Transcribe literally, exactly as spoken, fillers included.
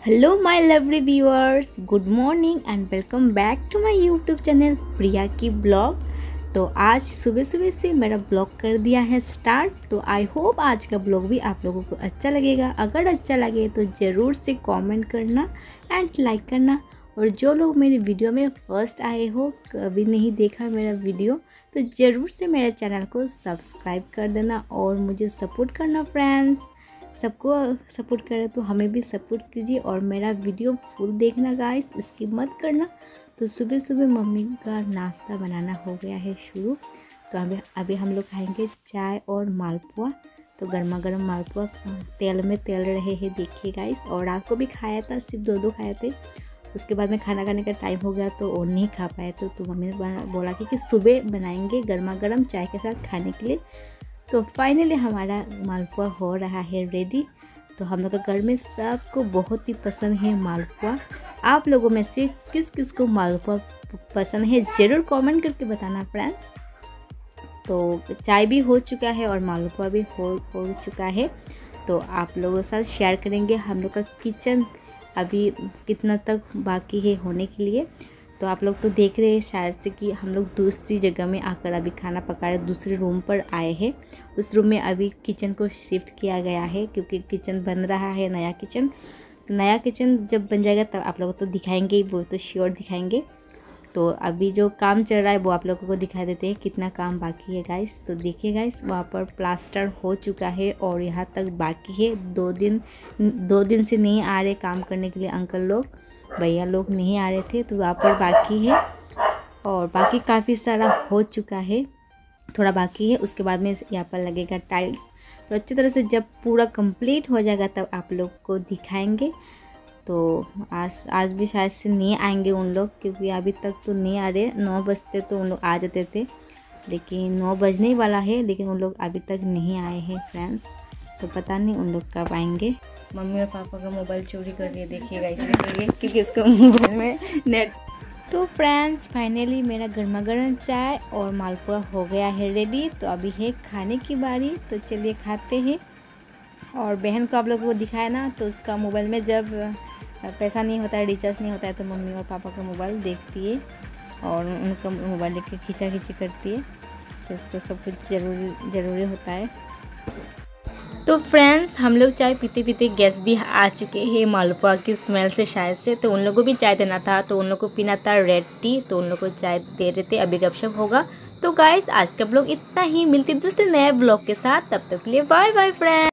Hello my lovely viewers, good morning and welcome back to my YouTube channel Priya की blog. तो आज सुबह सुबह से मेरा ब्लॉग कर दिया है स्टार्ट। तो आई होप आज का ब्लॉग भी आप लोगों को अच्छा लगेगा। अगर अच्छा लगे तो ज़रूर से कमेंट करना एंड लाइक करना। और जो लोग मेरी वीडियो में फर्स्ट आए हो, कभी नहीं देखा मेरा वीडियो, तो ज़रूर से मेरे चैनल को सब्सक्राइब कर देना और मुझे सपोर्ट करना फ्रेंड्स। सबको सपोर्ट करें तो हमें भी सपोर्ट कीजिए और मेरा वीडियो फुल देखना गाइस, स्किप मत करना। तो सुबह सुबह मम्मी का नाश्ता बनाना हो गया है शुरू। तो अभी अभी हम लोग खाएंगे चाय और मालपुआ। तो गर्मा गर्म मालपुआ तेल में तेल रहे हैं, देखिए गाइस। और रात को भी खाया था, सिर्फ दो दो खाए थे। उसके बाद में खाना खाने का टाइम हो गया तो और नहीं खा पाए। तो, तो मम्मी ने बोला कि, कि सुबह बनाएंगे गर्मा गर्म चाय के साथ खाने के लिए। तो फाइनली हमारा मालपुआ हो रहा है रेडी। तो हम लोग के घर में सबको बहुत ही पसंद है मालपुआ। आप लोगों में से किस किस को मालपुआ पसंद है ज़रूर कमेंट करके बताना फ्रेंड्स। तो चाय भी हो चुका है और मालपुआ भी हो हो चुका है। तो आप लोगों के साथ शेयर करेंगे हम लोग का किचन अभी कितना तक बाकी है होने के लिए। तो आप लोग तो देख रहे हैं शायद से कि हम लोग दूसरी जगह में आकर अभी खाना पका रहे, दूसरे रूम पर आए हैं। उस रूम में अभी किचन को शिफ्ट किया गया है क्योंकि किचन बन रहा है, नया किचन। तो नया किचन जब बन जाएगा तब आप लोगों को तो दिखाएंगे ही, वो तो श्योर दिखाएंगे। तो अभी जो काम चल रहा है वो आप लोगों को दिखा देते हैं कितना काम बाकी है गाइस। तो देखिए गाइस, वहाँ पर प्लास्टर हो चुका है और यहाँ तक बाकी है। दो दिन दो दिन से नहीं आ रहे काम करने के लिए अंकल लोग, भैया लोग नहीं आ रहे थे। तो वहाँ पर बाकी है और बाकी काफ़ी सारा हो चुका है, थोड़ा बाकी है। उसके बाद में यहाँ पर लगेगा टाइल्स। तो अच्छी तरह से जब पूरा कंप्लीट हो जाएगा तब आप लोग को दिखाएंगे। तो आज आज भी शायद से नहीं आएंगे उन लोग, क्योंकि अभी तक तो नहीं आ रहे। नौ बजते तो उन लोग आ जाते थे, लेकिन नौ बजने वाला है लेकिन उन लोग अभी तक नहीं आए हैं फ्रेंड्स। तो पता नहीं उन लोग कब आएंगे। मम्मी और पापा का मोबाइल चोरी कर लिए, देखिएगा इसलिए क्योंकि उसको मोबाइल में नेट। तो फ्रेंड्स फाइनली मेरा गर्मा गर्म चाय और मालपुआ हो गया है रेडी। तो अभी है खाने की बारी, तो चलिए खाते हैं। और बहन को आप लोगों को दिखाया ना, तो उसका मोबाइल में जब पैसा नहीं होता है, रिचार्ज नहीं होता है, तो मम्मी और पापा का मोबाइल देखती है और उनका मोबाइल लेके खींचा खींची करती है। तो उसको सब कुछ ज़रूरी ज़रूरी होता है। तो फ्रेंड्स हम लोग चाय पीते पीते गेस्ट भी आ चुके हैं मालपुआ की स्मेल से शायद से। तो उन लोगों को भी चाय देना था, तो उन लोगों को पीना था रेड टी, तो उन लोगों को चाय दे रहे थे। अभी गपशप होगा। तो गाइस आज का ब्लॉग इतना ही, मिलती दूसरे नए ब्लॉग के साथ, तब तक के लिए बाय बाय फ्रेंड्स।